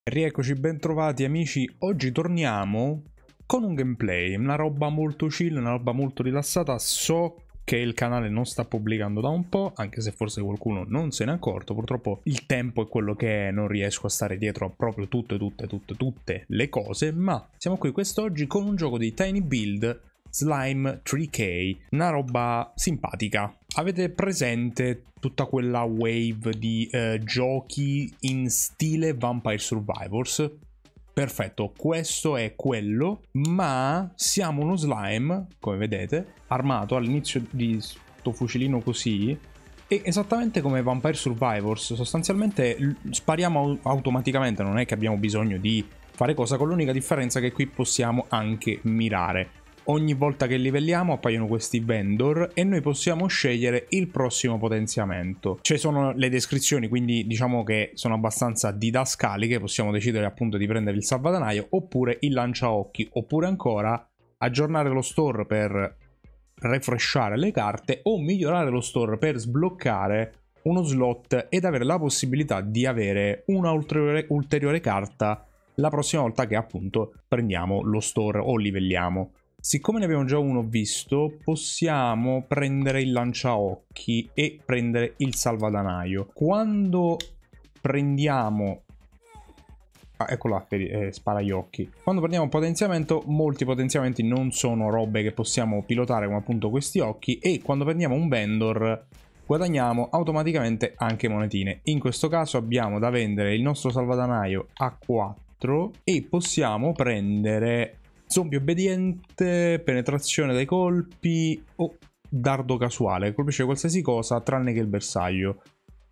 Rieccoci, bentrovati amici. Oggi torniamo con un gameplay, una roba molto chill, una roba molto rilassata. So che il canale non sta pubblicando da un po', anche se forse qualcuno non se n'è accorto. Purtroppo il tempo è quello che è, non riesco a stare dietro a proprio tutte le cose. Ma siamo qui quest'oggi con un gioco di Tiny Build, Slime 3K, una roba simpatica. Avete presente tutta quella wave di giochi in stile Vampire Survivors? Perfetto, questo è quello, ma siamo uno slime, come vedete, armato all'inizio di sto fucilino così, e esattamente come Vampire Survivors, sostanzialmente spariamo automaticamente, non è che abbiamo bisogno di fare cosa, con l'unica differenza che qui possiamo anche mirare. Ogni volta che livelliamo appaiono questi vendor e noi possiamo scegliere il prossimo potenziamento. Ci sono le descrizioni, quindi diciamo che sono abbastanza didascaliche, possiamo decidere appunto di prendere il salvadanaio oppure il lanciaocchi, oppure ancora aggiornare lo store per refreshare le carte o migliorare lo store per sbloccare uno slot ed avere la possibilità di avere una ulteriore carta la prossima volta che appunto prendiamo lo store o livelliamo. Siccome ne abbiamo già uno visto, possiamo prendere il lanciaocchi e prendere il salvadanaio. Quando prendiamo... ecco là, spara gli occhi. Quando prendiamo un potenziamento, molti potenziamenti non sono robe che possiamo pilotare come appunto questi occhi, e quando prendiamo un vendor guadagniamo automaticamente anche monetine. In questo caso abbiamo da vendere il nostro salvadanaio a 4 e possiamo prendere... zombie obbediente, penetrazione dai colpi o dardo casuale. Colpisce qualsiasi cosa tranne che il bersaglio.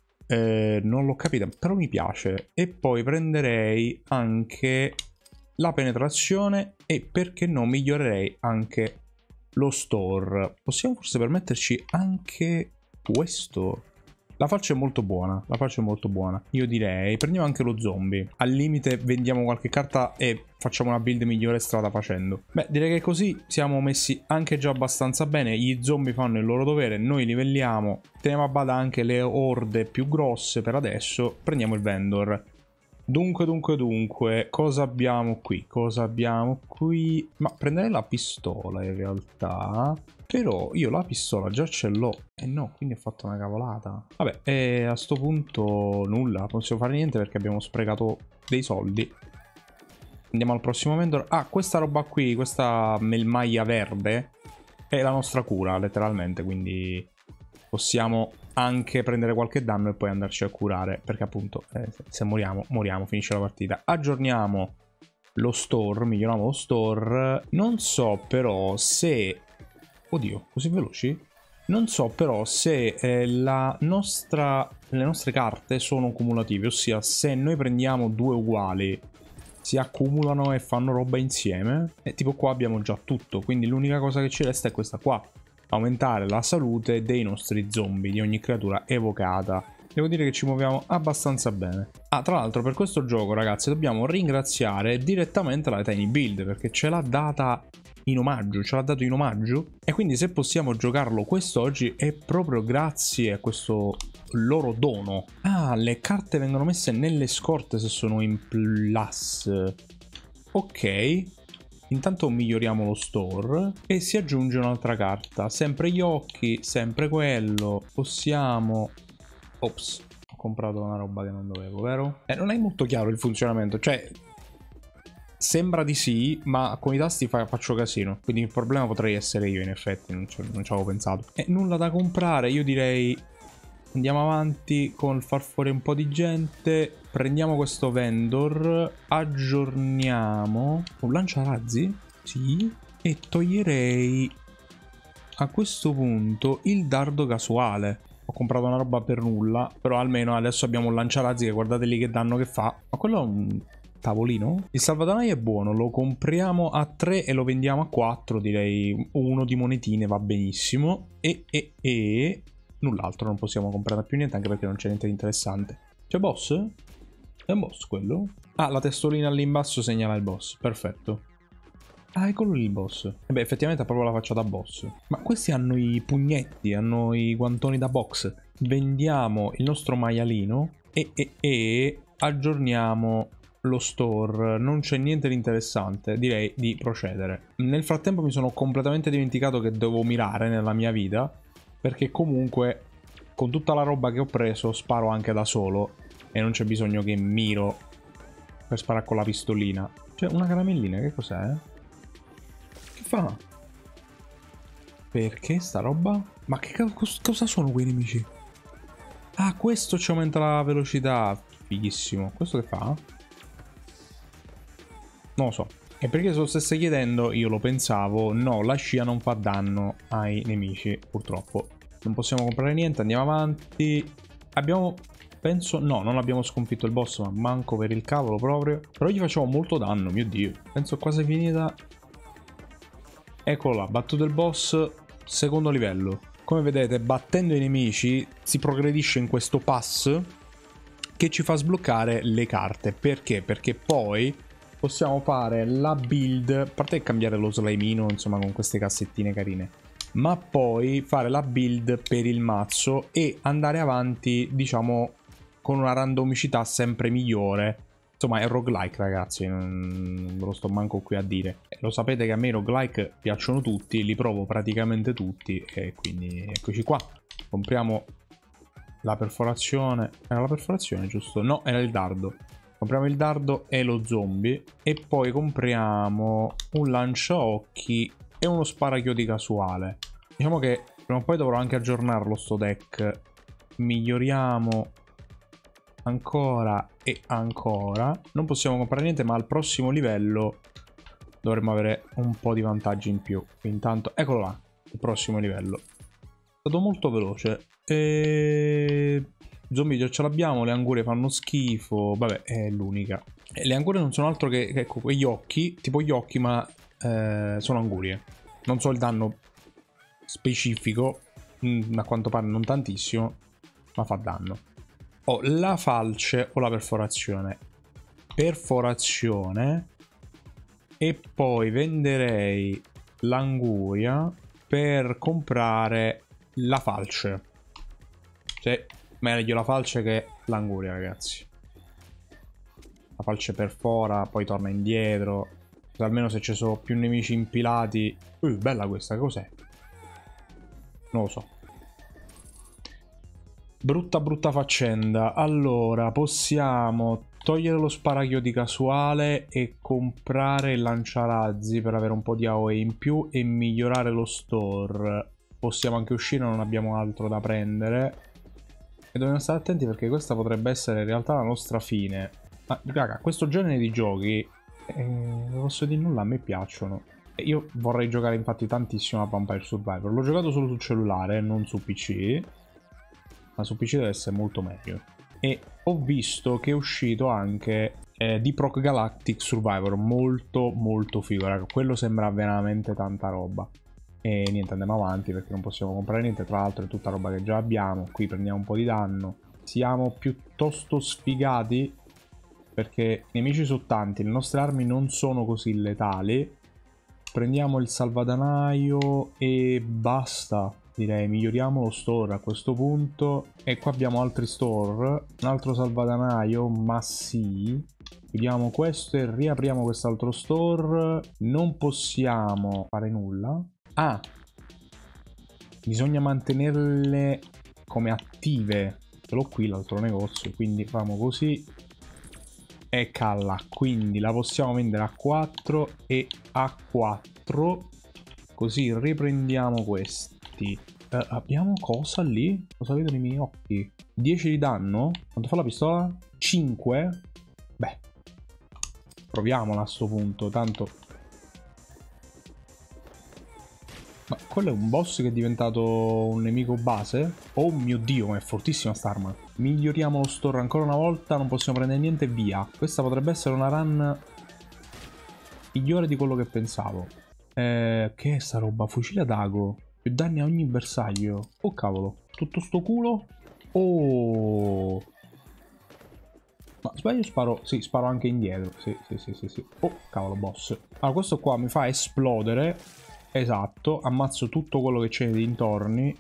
Non l'ho capita, però mi piace. E poi prenderei anche la penetrazione e perché no migliorerei anche lo store. Possiamo forse permetterci anche questo. La falce è molto buona, la falce è molto buona. Io direi, prendiamo anche lo zombie. Al limite vendiamo qualche carta e facciamo una build migliore strada facendo. Beh, direi che così siamo messi anche già abbastanza bene. Gli zombie fanno il loro dovere, noi livelliamo. Teniamo a bada anche le orde più grosse per adesso. Prendiamo il vendor. Dunque, cosa abbiamo qui? Cosa abbiamo qui? Ma prenderei la pistola in realtà... Però io la pistola già ce l'ho. E no, quindi ho fatto una cavolata. Vabbè, e a sto punto nulla. Non possiamo fare niente perché abbiamo sprecato dei soldi. Andiamo al prossimo vendor. Ah, questa roba qui, questa melmaglia verde, è la nostra cura, letteralmente. Quindi possiamo anche prendere qualche danno e poi andarci a curare. Perché appunto, se moriamo, finisce la partita. Aggiorniamo lo store, miglioriamo lo store. Non so però se... Oddio, così veloci? Non so però se le nostre carte sono cumulative, ossia se noi prendiamo due uguali si accumulano e fanno roba insieme. E tipo qua abbiamo già tutto, quindi l'unica cosa che ci resta è questa qua. Aumentare la salute dei nostri zombie, di ogni creatura evocata. Devo dire che ci muoviamo abbastanza bene. Ah, tra l'altro per questo gioco, ragazzi, dobbiamo ringraziare direttamente la Tiny Build perché ce l'ha data in omaggio, ce l'ha dato in omaggio. E quindi se possiamo giocarlo quest'oggi è proprio grazie a questo loro dono. Ah, le carte vengono messe nelle scorte se sono in plus. Ok. Intanto miglioriamo lo store e si aggiunge un'altra carta. Sempre gli occhi, sempre quello. Possiamo... Ops, ho comprato una roba che non dovevo, vero? Non è molto chiaro il funzionamento, cioè... Sembra di sì, ma con i tasti faccio casino. Quindi il problema potrei essere io, in effetti, non ci avevo pensato. E nulla da comprare, io direi... Andiamo avanti con far fuori un po' di gente. Prendiamo questo vendor. Aggiorniamo. Un lanciarazzi? Sì. E toglierei a questo punto il dardo casuale. Ho comprato una roba per nulla. Però almeno adesso abbiamo un lanciarazzi che guardate lì che danno che fa. Ma quello è un tavolino? Il salvadanaio è buono. Lo compriamo a 3 e lo vendiamo a 4. Direi uno di monetine va benissimo. E... null'altro, non possiamo comprare più niente anche perché non c'è niente di interessante. C'è boss? È un boss quello? Ah, la testolina lì in basso segnala il boss, perfetto. Ah, eccolo lì il boss. E beh, effettivamente ha proprio la faccia da boss. Ma questi hanno i pugnetti, hanno i guantoni da box. Vendiamo il nostro maialino e aggiorniamo lo store, non c'è niente di interessante, direi di procedere. Nel frattempo mi sono completamente dimenticato che devo mirare nella mia vita, perché comunque con tutta la roba che ho preso sparo anche da solo e non c'è bisogno che miro per sparare con la pistolina. Cioè, una caramellina, che cos'è? Che fa? Perché sta roba? Ma che cosa sono quei nemici? Ah, questo ci aumenta la velocità. Fighissimo. Questo che fa? Non lo so. E perché se lo stesse chiedendo, io lo pensavo. No, la scia non fa danno ai nemici, purtroppo. Non possiamo comprare niente, andiamo avanti. Abbiamo... Penso... No, non abbiamo sconfitto il boss, ma manco per il cavolo proprio. Però gli facciamo molto danno, mio Dio. Penso quasi finita. Eccolo là, battuto il boss, secondo livello. Come vedete, battendo i nemici si progredisce in questo pass che ci fa sbloccare le carte. Perché? Perché poi possiamo fare la build, a parte cambiare lo slimino, insomma, con queste cassettine carine, ma poi fare la build per il mazzo e andare avanti, diciamo, con una randomicità sempre migliore. Insomma, è roguelike, ragazzi, non ve lo sto manco qui a dire. Lo sapete che a me i roguelike piacciono tutti, li provo praticamente tutti e quindi eccoci qua. Compriamo la perforazione. Era la perforazione, giusto? No, era il dardo. Compriamo il dardo e lo zombie e poi compriamo un lanciaocchi e uno sparachiodi casuale. Diciamo che prima o poi dovrò anche aggiornarlo sto deck. Miglioriamo ancora e ancora. Non possiamo comprare niente, ma al prossimo livello dovremmo avere un po' di vantaggi in più. Intanto, eccolo là, il prossimo livello. È stato molto veloce. Zombie già ce l'abbiamo, le angurie fanno schifo. Vabbè, è l'unica. Le angurie non sono altro che ecco, quegli occhi, tipo gli occhi, ma sono angurie. Non so il danno specifico, a quanto pare non tantissimo, ma fa danno. Ho la falce o la perforazione. Perforazione. E poi venderei l'anguria per comprare la falce. Cioè, meglio la falce che l'anguria, ragazzi. La falce perfora, poi torna indietro. Almeno se ci sono più nemici impilati. Bella questa, cos'è? Non lo so. Brutta faccenda. Allora, possiamo togliere lo sparachiodi casuale e comprare il lanciarazzi per avere un po' di AOE in più e migliorare lo store. Possiamo anche uscire, non abbiamo altro da prendere. E dobbiamo stare attenti perché questa potrebbe essere in realtà la nostra fine. Ma raga, questo genere di giochi, non posso dire nulla, a me piacciono. Io vorrei giocare infatti tantissimo a Vampire Survivor. L'ho giocato solo sul cellulare, non su PC. Ma su PC deve essere molto meglio. E ho visto che è uscito anche Deep Rock Galactic Survivor, molto figo, raga. Quello sembra veramente tanta roba. E niente, andiamo avanti perché non possiamo comprare niente, tra l'altro è tutta roba che già abbiamo. Qui prendiamo un po' di danno. Siamo piuttosto sfigati perché i nemici sono tanti, le nostre armi non sono così letali. Prendiamo il salvadanaio e basta. Direi miglioriamo lo store a questo punto. E qua abbiamo altri store. Un altro salvadanaio, ma sì. Chiudiamo questo e riapriamo quest'altro store. Non possiamo fare nulla. Ah, bisogna mantenerle come attive. Ce l'ho qui l'altro negozio, quindi facciamo così. E calla, quindi la possiamo vendere a 4 e a 4. Così riprendiamo questi. Abbiamo cosa lì? Cosa vedo nei miei occhi? 10 di danno? Quanto fa la pistola? 5? Beh, proviamola a sto punto, tanto. Ma quello è un boss che è diventato un nemico base? Oh mio Dio, ma è fortissima sta arma. Miglioriamo lo store ancora una volta, non possiamo prendere niente e via. Questa potrebbe essere una run migliore di quello che pensavo. Che è sta roba? Fucile ad ago. Più danni a ogni bersaglio. Oh cavolo. Tutto sto culo. Oh. Ma sbaglio sparo? Sì, sparo anche indietro. Sì. Oh cavolo, boss. Allora questo qua mi fa esplodere. Esatto. Ammazzo tutto quello che c'è nei dintorni.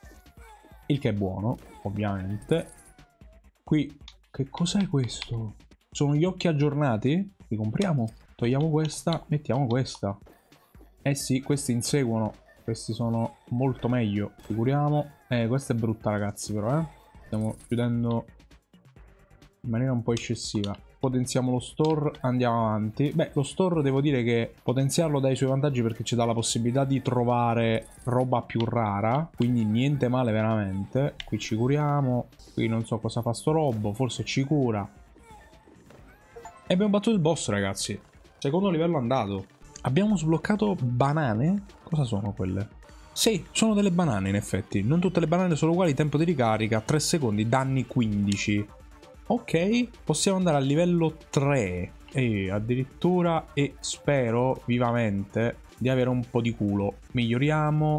Il che è buono, ovviamente. Qui, che cos'è questo? Sono gli occhi aggiornati? Li compriamo? Togliamo questa, mettiamo questa. Eh sì, questi inseguono. Questi sono molto meglio, figuriamo. Questa è brutta, ragazzi, però, stiamo chiudendo in maniera un po' eccessiva. Potenziamo lo store, andiamo avanti. Beh, lo store devo dire che potenziarlo dà i suoi vantaggi perché ci dà la possibilità di trovare roba più rara, quindi niente male veramente. Qui ci curiamo, qui non so cosa fa sto robo, forse ci cura. E abbiamo battuto il boss, ragazzi. Secondo livello andato. Abbiamo sbloccato banane? Cosa sono quelle? Sì, sono delle banane in effetti. Non tutte le banane sono uguali, tempo di ricarica, 3 secondi, danni 15. Ok, possiamo andare al livello 3. E addirittura, e spero vivamente di avere un po' di culo. Miglioriamo,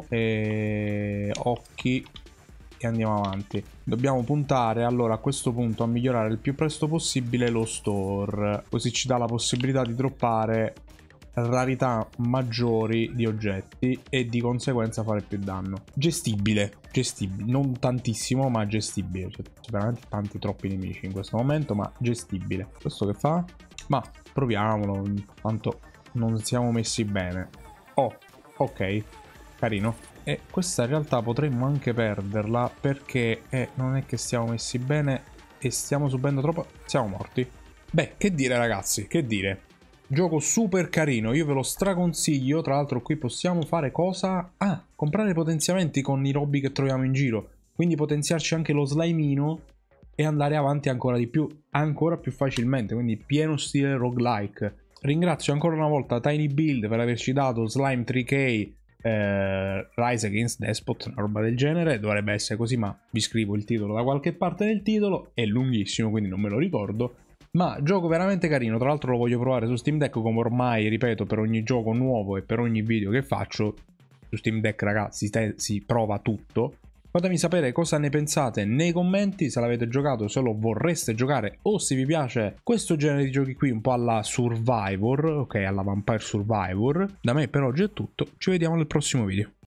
occhi, e andiamo avanti. Dobbiamo puntare allora a questo punto a migliorare il più presto possibile lo store, così ci dà la possibilità di droppare rarità maggiori di oggetti e di conseguenza fare più danno. Gestibile, gestibile, non tantissimo ma gestibile, c'è veramente tanti troppi nemici in questo momento, ma gestibile. Questo che fa? Ma proviamolo, tanto non siamo messi bene. Oh, ok, carino. E questa in realtà potremmo anche perderla perché non è che stiamo messi bene e stiamo subendo troppo. Siamo morti. Beh, che dire, ragazzi, che dire. Gioco super carino, io ve lo straconsiglio. Tra l'altro qui possiamo fare cosa? Ah, comprare potenziamenti con i robbi che troviamo in giro. Quindi potenziarci anche lo slimino e andare avanti ancora di più, ancora più facilmente. Quindi pieno stile roguelike. Ringrazio ancora una volta Tiny Build per averci dato Slime 3K, Rise Against Despot, una roba del genere. Dovrebbe essere così, ma vi scrivo il titolo da qualche parte del titolo. È lunghissimo, quindi non me lo ricordo. Ma gioco veramente carino, tra l'altro lo voglio provare su Steam Deck come ormai, ripeto, per ogni gioco nuovo e per ogni video che faccio. Su Steam Deck, ragazzi, si prova tutto. Fatemi sapere cosa ne pensate nei commenti, se l'avete giocato, se lo vorreste giocare o se vi piace questo genere di giochi qui un po' alla Survivor, ok, alla Vampire Survivor. Da me per oggi è tutto, ci vediamo nel prossimo video.